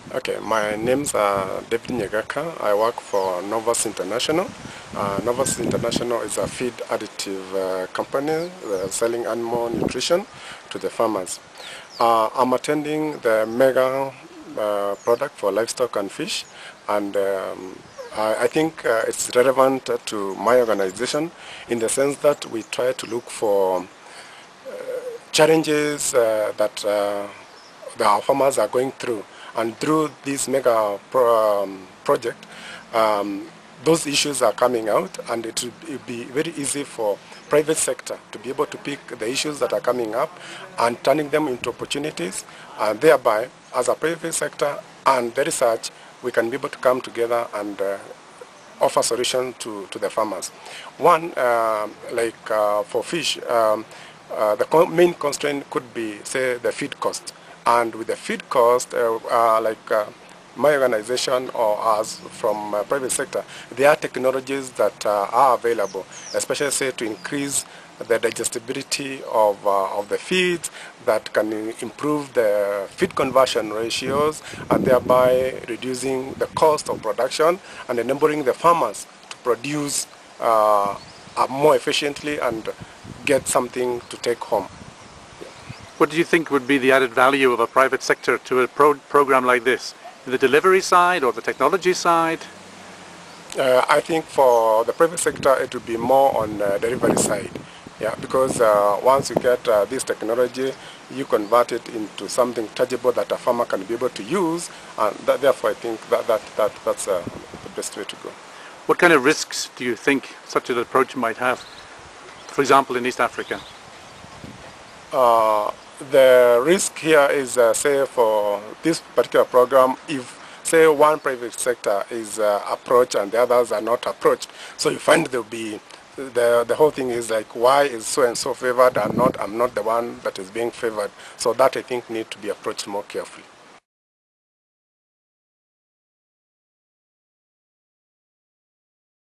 Okay, my name's David Nyagaka. I work for Novus International. Novus International is a feed additive company selling animal nutrition to the farmers. I'm attending the mega product for livestock and fish, and I think it's relevant to my organization in the sense that we try to look for challenges that our farmers are going through. And through this mega project, those issues are coming out, and it will be very easy for private sector to be able to pick the issues that are coming up and turning them into opportunities, and thereby, as a private sector and the research, we can be able to come together and offer solutions to the farmers. One, for fish, the main constraint could be, say, the feed cost. And with the feed cost, my organization or us from private sector, there are technologies that are available, especially, say, to increase the digestibility of the feeds that can improve the feed conversion ratios and thereby reducing the cost of production and enabling the farmers to produce more efficiently and get something to take home. What do you think would be the added value of a private sector to a program like this? The delivery side or the technology side? I think for the private sector it would be more on the delivery side. Yeah, because once you get this technology, you convert it into something tangible that a farmer can be able to use, and therefore I think that's the best way to go. What kind of risks do you think such an approach might have, for example, in East Africa? The risk here is, say, for this particular program, if, say, one private sector is approached and the others are not approached, so you find there'll be, the whole thing is like, why is so-and-so favored and I'm not the one that is being favored? So that, I think, need to be approached more carefully.